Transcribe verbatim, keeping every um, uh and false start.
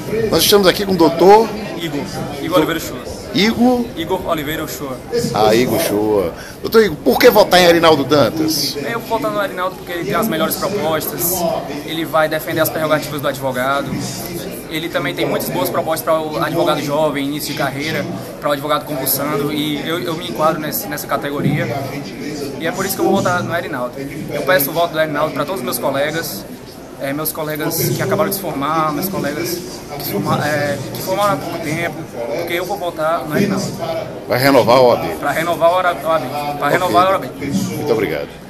Nós estamos aqui com o doutor Igor, Igor Oliveira Uchoa. Igor... Igor Oliveira Uchoa. Ah, Igor Uchoa. Doutor Igor, por que votar em Arinaldo Dantas? Eu vou votar no Arinaldo porque ele tem as melhores propostas, ele vai defender as prerrogativas do advogado, ele também tem muitas boas propostas para o advogado jovem, início de carreira, para o advogado concursando, e eu, eu me enquadro nesse, nessa categoria, e é por isso que eu vou votar no Arinaldo. Eu peço o voto do Arinaldo para todos os meus colegas, É, meus colegas que acabaram de se formar, meus colegas que, forma, é, que formaram há pouco tempo, porque eu vou votar no Arinaldo. Vai renovar a O A B? Para renovar a O A B. Para renovar a O A B. Muito obrigado.